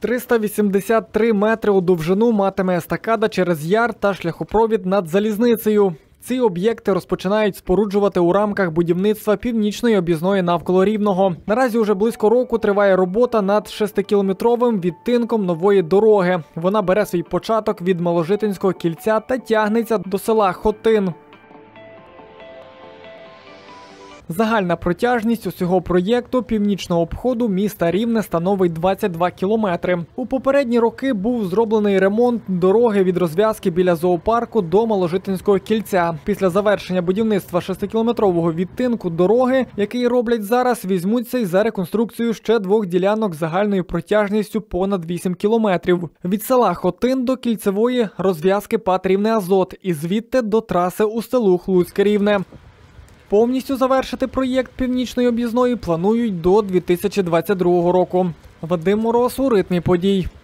383 метри у довжину матиме естакада через яр та шляхопровід над залізницею. Ці об'єкти розпочинають споруджувати у рамках будівництва північної об'їзної навколо Рівного. Наразі уже близько року триває робота над 6-кілометровим відтинком нової дороги. Вона бере свій початок від Маложитинського кільця та тягнеться до села Хотин. Загальна протяжність усього проєкту північного обходу міста Рівне становить 22 кілометри. У попередні роки був зроблений ремонт дороги від розв'язки біля зоопарку до Маложитинського кільця. Після завершення будівництва 6-кілометрового відтинку дороги, який роблять зараз, візьмуться й за реконструкцію ще 2 ділянок загальною протяжністю понад 8 кілометрів. Від села Хотин до кільцевої розв'язки ПАТ «Рівне-Азот» і звідти до траси Устилух-Луцьк-Рівне. Повністю завершити проєкт північної об'їзної планують до 2022 року. Вадим Мороз у ритмі подій.